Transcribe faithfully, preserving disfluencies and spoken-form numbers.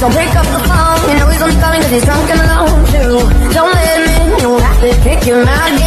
Don't pick up the phone, you know he's only calling cause he's drunk and alone too. Don't let him in, you have to kick him out.